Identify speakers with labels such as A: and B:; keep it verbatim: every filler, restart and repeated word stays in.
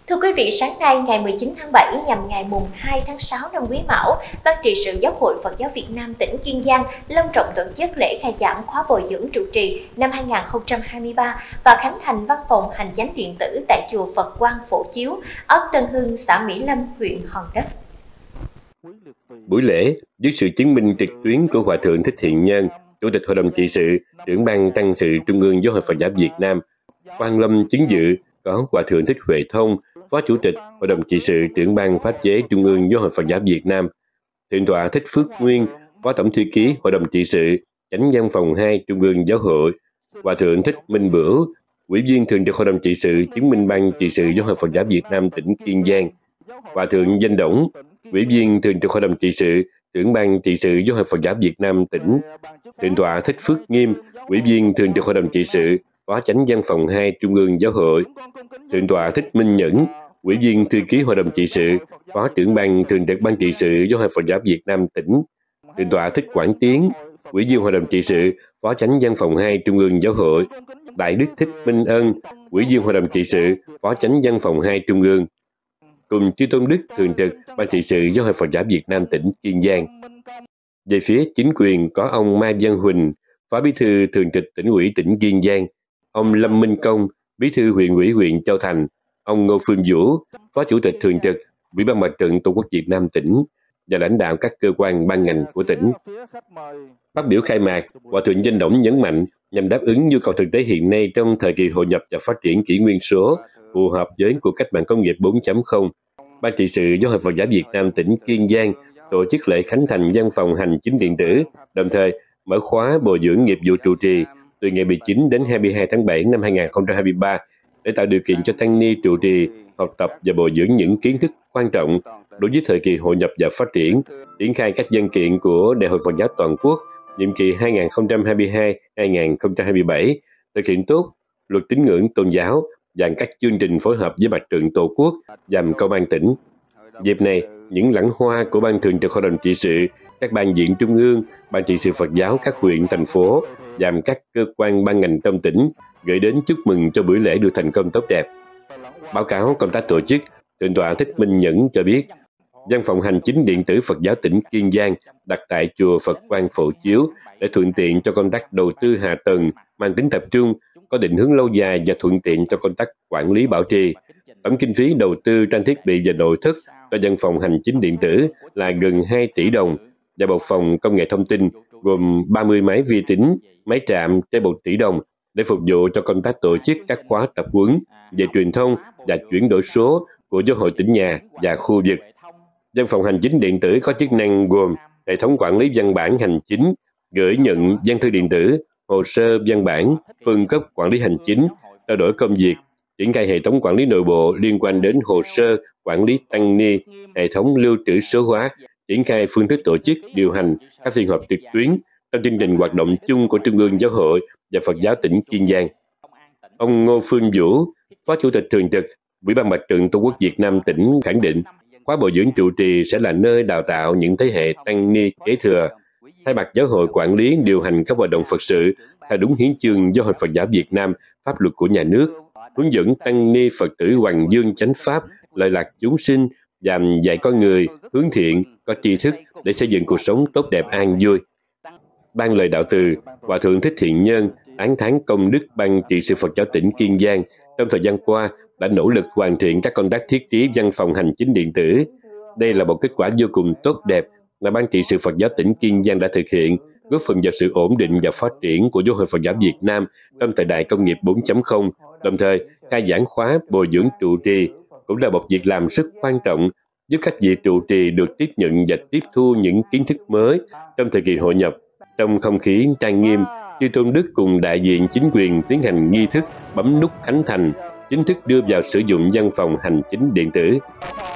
A: Thưa quý vị, sáng nay ngày mười chín tháng bảy nhằm ngày mùng hai tháng sáu năm Quý Mão, Ban trị sự Giáo hội Phật giáo Việt Nam tỉnh Kiên Giang long trọng tổ chức lễ khai giảng khóa bồi dưỡng trụ trì năm hai nghìn không trăm hai mươi ba và khánh thành văn phòng hành chánh điện tử tại chùa Phật Quang Phổ Chiếu, ấp Tân Hưng, xã Mỹ Lâm, huyện Hòn Đất.
B: Buổi lễ dưới sự chứng minh trực tuyến của Hòa thượng Thích Thiện Nhân, Chủ tịch Hội đồng trị sự, trưởng ban tăng sự Trung ương Giáo hội Phật giáo Việt Nam, quan lâm chứng dự có Hòa thượng Thích Huệ Thông, Phó Chủ tịch Hội đồng trị sự, trưởng ban pháp chế Trung ương Giáo hội Phật giáo Việt Nam, Thượng tọa Thích Phước Nguyên, Phó Tổng thư ký Hội đồng trị sự, Chánh văn phòng hai Trung ương Giáo hội, Hòa thượng Thích Minh Bửu, Ủy viên Thường trực Hội đồng trị sự, chứng minh ban trị sự Giáo hội Phật giáo Việt Nam tỉnh Kiên Giang, Hòa thượng Danh Đổng, Ủy viên Thường trực Hội đồng trị sự, trưởng ban trị sự Giáo hội Phật giáo Việt Nam tỉnh, Thượng tọa Thích Phước Nghiêm, Ủy viên Thường trực Hội đồng trị sự, Phó Chánh văn phòng hai Trung ương Giáo hội, Thượng tọa Thích Minh Nhẫn, Ủy viên Thư ký Hội đồng trị sự, Phó trưởng ban Thường trực Ban trị sự Giáo hội Phật giáo Việt Nam tỉnh, Thượng tọa Thích Quảng Tiến, Ủy viên Hội đồng trị sự, Phó Chánh văn phòng hai Trung ương Giáo hội, Đại đức Thích Minh Ân, Ủy viên Hội đồng trị sự, Phó Chánh văn phòng hai Trung ương, cùng chư tôn đức thường trực Ban trị sự Giáo hội Phật giáo Việt Nam tỉnh Kiên Giang. Về phía chính quyền có ông Mai Văn Huỳnh, Phó Bí thư Thường trực Tỉnh ủy tỉnh Kiên Giang, ông Lâm Minh Công, Bí thư huyện ủy huyện Châu Thành, ông Ngô Phương Vũ, Phó Chủ tịch Thường trực Ủy ban Mặt trận Tổ quốc Việt Nam tỉnh và lãnh đạo các cơ quan ban ngành của tỉnh. Phát biểu khai mạc, Hòa thượng Danh Đổng nhấn mạnh nhằm đáp ứng nhu cầu thực tế hiện nay trong thời kỳ hội nhập và phát triển kỷ nguyên số phù hợp với cuộc cách mạng công nghiệp bốn chấm không, Ban trị sự Giáo hội Phật giáo Việt Nam tỉnh Kiên Giang tổ chức lễ khánh thành văn phòng hành chính điện tử, đồng thời mở khóa bồi dưỡng nghiệp vụ trụ trì từ ngày mười chín đến hai mươi hai tháng bảy năm hai nghìn không trăm hai mươi ba để tạo điều kiện cho tăng ni trụ trì học tập và bồi dưỡng những kiến thức quan trọng đối với thời kỳ hội nhập và phát triển, triển khai các văn kiện của Đại hội Phật giáo Toàn quốc nhiệm kỳ hai nghìn không trăm hai mươi hai đến hai nghìn không trăm hai mươi bảy, thực hiện tốt luật tín ngưỡng tôn giáo và các chương trình phối hợp với Mặt trận Tổ quốc và Công an tỉnh. Dịp này, những lãng hoa của Ban Thường trực Hội đồng trị sự, các ban viện trung ương, Ban trị sự Phật giáo các huyện, thành phố và các cơ quan ban ngành trong tỉnh gửi đến chúc mừng cho buổi lễ được thành công tốt đẹp. Báo cáo công tác tổ chức, Thượng tọa Thích Minh Nhẫn cho biết, văn phòng hành chính điện tử Phật giáo tỉnh Kiên Giang đặt tại chùa Phật Quang Phổ Chiếu để thuận tiện cho công tác đầu tư hạ tầng mang tính tập trung, có định hướng lâu dài và thuận tiện cho công tác quản lý bảo trì. Tổng kinh phí đầu tư trang thiết bị và nội thất cho văn phòng hành chính điện tử là gần hai tỷ đồng và một phòng công nghệ thông tin gồm ba mươi máy vi tính, máy trạm trên một tỷ đồng để phục vụ cho công tác tổ chức các khóa tập huấn về truyền thông và chuyển đổi số của Giáo hội tỉnh nhà và khu vực. Văn phòng hành chính điện tử có chức năng gồm hệ thống quản lý văn bản hành chính, gửi nhận văn thư điện tử, hồ sơ văn bản, phân cấp quản lý hành chính, trao đổi công việc, triển khai hệ thống quản lý nội bộ liên quan đến hồ sơ quản lý tăng ni, hệ thống lưu trữ số hóa, triển khai phương thức tổ chức, điều hành các phiên họp trực tuyến trong chương trình hoạt động chung của Trung ương Giáo hội và Phật giáo tỉnh Kiên Giang. Ông Ngô Phương Vũ, Phó Chủ tịch Thường trực Ủy ban Mặt trận Tổ quốc Việt Nam tỉnh khẳng định, khóa bồi dưỡng trụ trì sẽ là nơi đào tạo những thế hệ tăng ni kế thừa, thay mặt giáo hội quản lý điều hành các hoạt động Phật sự theo đúng hiến chương Giáo hội Phật giáo Việt Nam, pháp luật của nhà nước, hướng dẫn tăng ni Phật tử hoằng dương chánh pháp, lợi lạc chúng sinh, và dạy con người hướng thiện, có tri thức để xây dựng cuộc sống tốt đẹp an vui. Ban lời đạo từ, Hòa thượng Thích Thiện Nhân tán thán công đức Ban trị sự Phật giáo tỉnh Kiên Giang trong thời gian qua đã nỗ lực hoàn thiện các công tác thiết trí văn phòng hành chính điện tử. Đây là một kết quả vô cùng tốt đẹp mà Ban trị sự Phật giáo tỉnh Kiên Giang đã thực hiện, góp phần vào sự ổn định và phát triển của Giáo hội Phật giáo Việt Nam trong thời đại công nghiệp bốn chấm không, đồng thời khai giảng khóa bồi dưỡng trụ trì cũng là một việc làm rất quan trọng giúp các vị trụ trì được tiếp nhận và tiếp thu những kiến thức mới trong thời kỳ hội nhập. Trong không khí trang nghiêm, chư tôn đức cùng đại diện chính quyền tiến hành nghi thức bấm nút khánh thành, chính thức đưa vào sử dụng văn phòng hành chính điện tử.